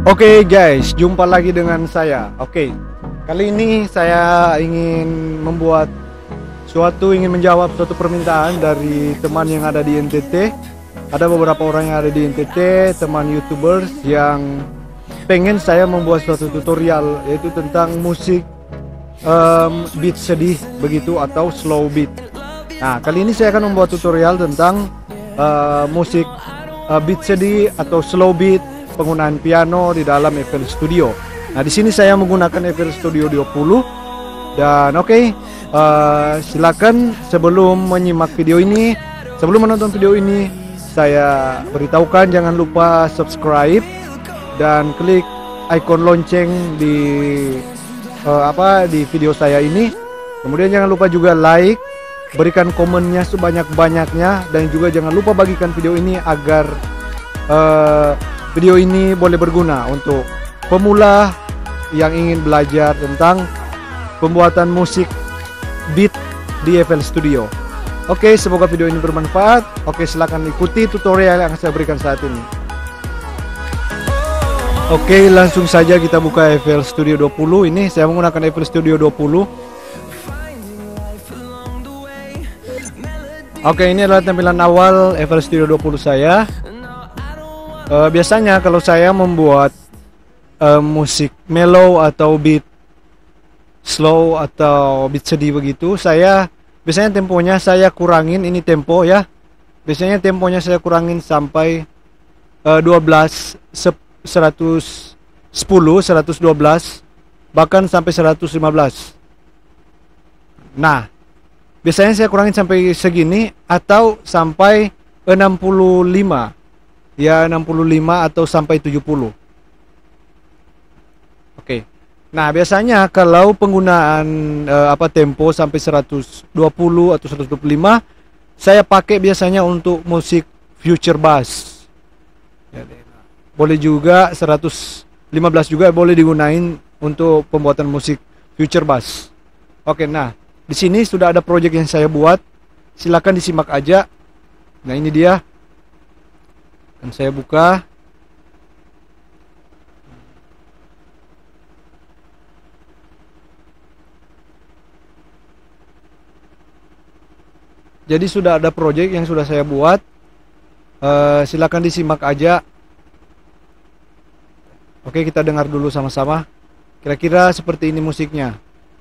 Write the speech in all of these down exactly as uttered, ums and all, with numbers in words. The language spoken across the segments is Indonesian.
Oke guys, jumpa lagi dengan saya. Oke, kali ini saya ingin membuat suatu, ingin menjawab suatu permintaan dari teman yang ada di N T T. Ada beberapa orang yang ada di N T T, teman YouTubers yang pengen saya membuat suatu tutorial, yaitu tentang musik um, beat sedih begitu atau slow beat. Nah, kali ini saya akan membuat tutorial tentang uh, musik uh, beat sedih atau slow beat, penggunaan piano di dalam F L Studio. Nah, di sini saya menggunakan F L Studio dua puluh. Dan oke, okay, uh, silakan sebelum menyimak video ini, sebelum menonton video ini, saya beritahukan jangan lupa subscribe dan klik icon lonceng di uh, apa di video saya ini. Kemudian jangan lupa juga like, berikan komennya sebanyak-banyaknya, dan juga jangan lupa bagikan video ini agar uh, video ini boleh berguna untuk pemula yang ingin belajar tentang pembuatan musik beat di F L Studio. Oke, semoga video ini bermanfaat. Oke, silakan ikuti tutorial yang saya berikan saat ini. Oke, langsung saja kita buka F L Studio dua puluh. Ini saya menggunakan F L Studio dua puluh. Oke, ini adalah tampilan awal F L Studio dua puluh saya. Uh, biasanya kalau saya membuat uh, musik mellow atau beat slow atau beat sedih begitu, saya biasanya temponya saya kurangin. Ini tempo ya, biasanya temponya saya kurangin sampai uh, dua belas, seratus sepuluh, seratus dua belas, bahkan sampai seratus lima belas. Nah, biasanya saya kurangin sampai segini atau sampai enam puluh lima. Ya, enam puluh lima atau sampai tujuh puluh. Oke. Nah, biasanya kalau penggunaan eh, apa tempo sampai seratus dua puluh atau seratus dua puluh lima, saya pakai biasanya untuk musik future bass. Boleh juga seratus lima belas juga boleh digunain untuk pembuatan musik future bass. Oke, nah, di sini sudah ada project yang saya buat. Silakan disimak aja. Nah, ini dia. Dan saya buka. Jadi sudah ada project yang sudah saya buat. uh, Silakan disimak aja. Oke, kita dengar dulu sama-sama. Kira-kira seperti ini musiknya.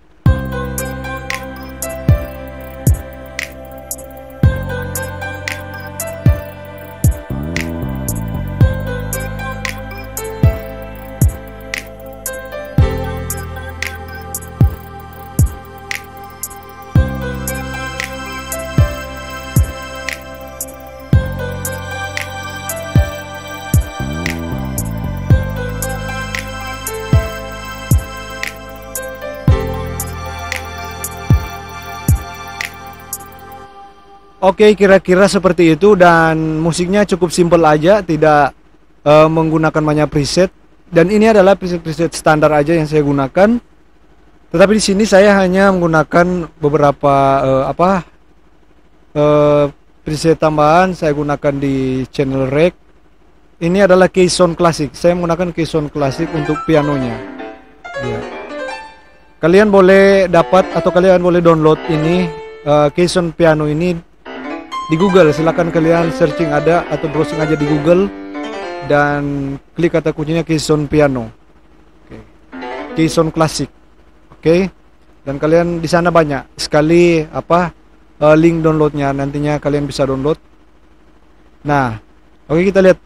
Oke, kira-kira seperti itu, dan musiknya cukup simple aja, tidak uh, menggunakan banyak preset. Dan ini adalah preset-preset standar aja yang saya gunakan. Tetapi di sini saya hanya menggunakan beberapa uh, apa uh, preset tambahan. Saya gunakan di channel rec. Ini adalah Keysound Classic. Saya menggunakan Keysound Classic untuk pianonya. Ya. Kalian boleh dapat atau kalian boleh download ini uh, Keysound piano ini di Google. Silakan kalian searching ada atau browsing aja di Google dan klik kata kuncinya Keysound piano. Oke. Keysound Classic. Oke. Dan kalian di sana banyak sekali apa uh, link downloadnya, nantinya kalian bisa download. Nah, oke, kita lihat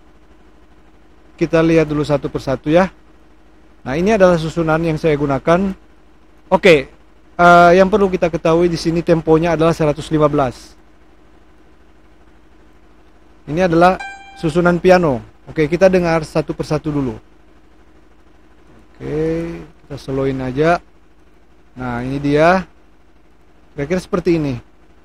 kita lihat dulu satu persatu ya. Nah, ini adalah susunan yang saya gunakan. Oke. Uh, yang perlu kita ketahui di sini temponya adalah seratus lima belas. Ini adalah susunan piano. Oke, kita dengar satu persatu dulu. Oke, kita slowin aja. Nah, ini dia. Kira-kira seperti ini.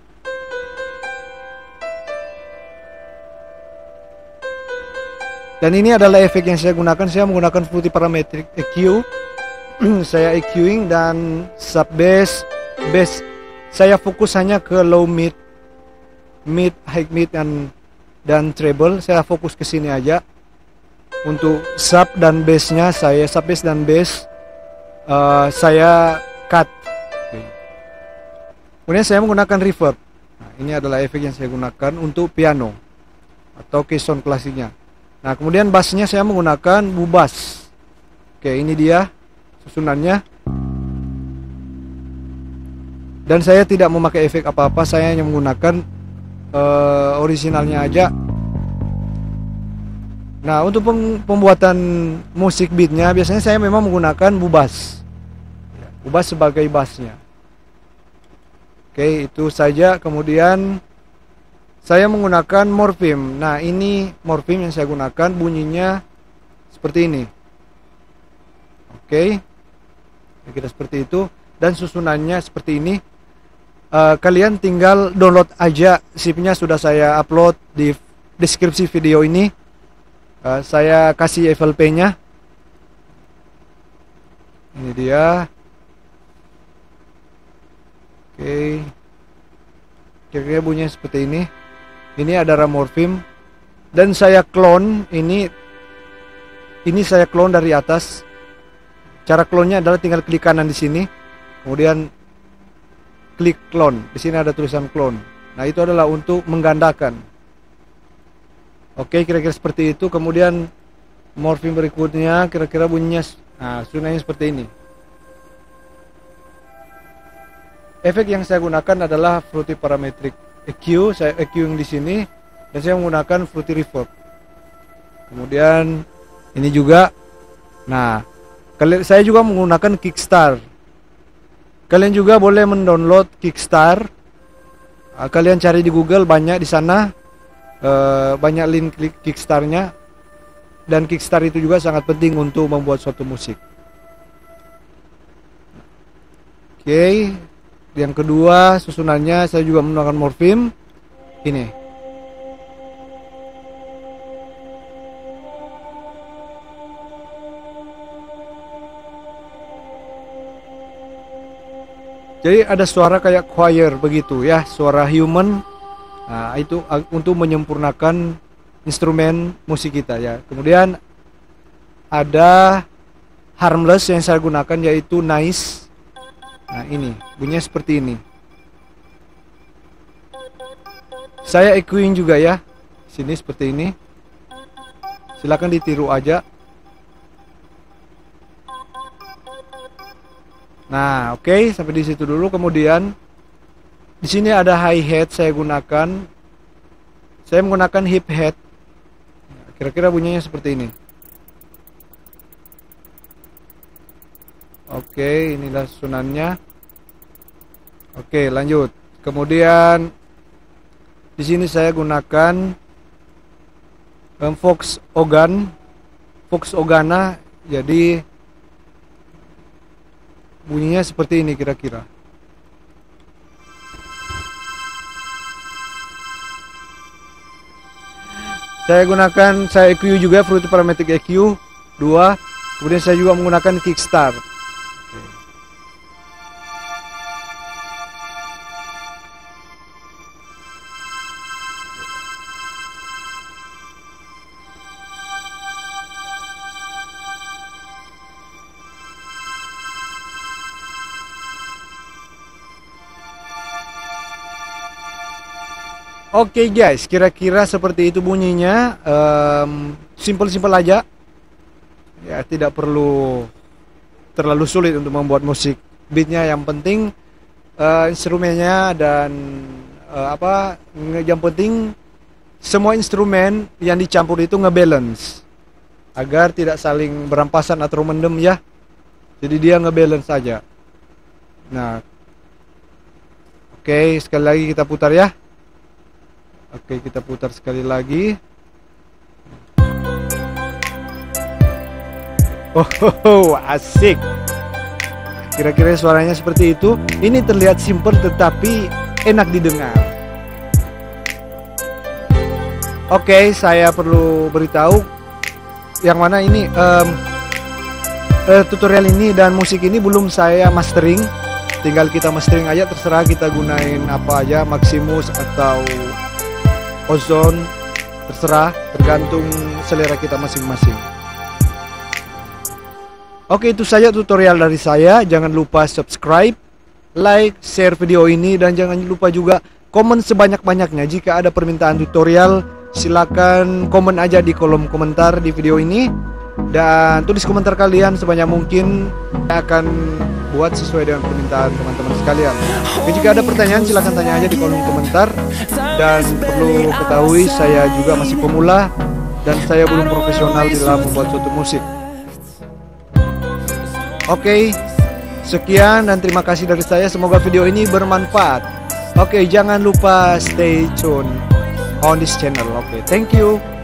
Dan ini adalah efek yang saya gunakan. Saya menggunakan multiparametric E Q. Saya EQing dan sub bass, bass. Saya fokus hanya ke low mid, mid, high mid, dan dan treble. Saya fokus ke sini aja. untuk sub dan bassnya saya sub bass dan bass uh, saya cut. Okay. Kemudian saya menggunakan reverb. Nah, ini adalah efek yang saya gunakan untuk piano atau keys sound klasiknya. Nah, kemudian bassnya saya menggunakan bubas. Oke, ini dia susunannya. Dan saya tidak memakai efek apa-apa, saya hanya menggunakan uh, originalnya aja. Nah, untuk pembuatan musik beatnya biasanya saya memang menggunakan bubas. Bubas sebagai bassnya. Oke, itu saja. Kemudian saya menggunakan morpheme. Nah, ini morpheme yang saya gunakan, bunyinya seperti ini. Oke, kira seperti itu. Dan susunannya seperti ini. uh, Kalian tinggal download aja, zipnya sudah saya upload di deskripsi video ini. uh, Saya kasih F L P-nya. Ini dia. Oke, kira-kira bunyinya seperti ini. Ini adalah morpheme. Dan saya clone ini. Ini saya clone dari atas. Cara clone-nya adalah tinggal klik kanan di sini, kemudian klik clone. Di sini ada tulisan clone. Nah, itu adalah untuk menggandakan. Oke, kira-kira seperti itu. Kemudian morpheme berikutnya kira-kira bunyinya, nah, sunanya seperti ini. Efek yang saya gunakan adalah Fruity Parametric E Q, saya E Q yang di sini, dan saya menggunakan Fruity Reverb. Kemudian ini juga, nah, kalian, saya juga menggunakan Kickstar. Kalian juga boleh mendownload Kickstar. Kalian cari di Google, banyak di sana, uh, banyak link Kickstar-nya. Dan Kickstar itu juga sangat penting untuk membuat suatu musik. Oke. Okay. Yang kedua susunannya saya juga menggunakan morpheme ini. Jadi ada suara kayak choir begitu ya, suara human. Nah, itu untuk menyempurnakan instrumen musik kita ya. Kemudian ada harmless yang saya gunakan yaitu nice. Nah, ini bunyinya seperti ini. Saya echoing juga ya. Sini seperti ini. Silakan ditiru aja. Nah, oke, okay, sampai di situ dulu. Kemudian di sini ada hi hat saya gunakan. Saya menggunakan hip hat. Kira-kira bunyinya seperti ini. Oke, inilah susunannya. Oke, lanjut. Kemudian di sini saya gunakan um, Fox organ, Fox organa. Jadi bunyinya seperti ini kira-kira. Saya gunakan, saya E Q juga Fruity Parametric E Q dua. Kemudian saya juga menggunakan Kickstar. Oke okay guys, kira-kira seperti itu bunyinya. um, Simple-simple aja ya, tidak perlu terlalu sulit untuk membuat musik. Beatnya yang penting, uh, instrumennya dan uh, apa yang penting semua instrumen yang dicampur itu ngebalance agar tidak saling berampasan atau mendem ya. Jadi dia ngebalance saja. Nah, oke, okay, sekali lagi kita putar ya. Oke, kita putar sekali lagi. Oh, asik. Kira-kira suaranya seperti itu. Ini terlihat simple tetapi enak didengar. Oke, saya perlu beritahu yang mana ini um, uh, tutorial ini dan musik ini belum saya mastering. Tinggal kita mastering aja, terserah kita gunain apa aja, Maximus atau Ozone. terserah, tergantung selera kita masing-masing. Oke, itu saja tutorial dari saya. Jangan lupa subscribe, like, share video ini, dan jangan lupa juga komen sebanyak-banyaknya. Jika ada permintaan tutorial, silakan komen aja di kolom komentar di video ini, dan tulis komentar kalian sebanyak mungkin. Saya akan buat sesuai dengan permintaan teman-teman sekalian. Oke, jika ada pertanyaan silakan tanya aja di kolom komentar. Dan perlu ketahui, saya juga masih pemula dan saya belum profesional di dalam membuat suatu musik. Oke, sekian dan terima kasih dari saya. Semoga video ini bermanfaat. Oke, jangan lupa stay tune on this channel. Oke, thank you.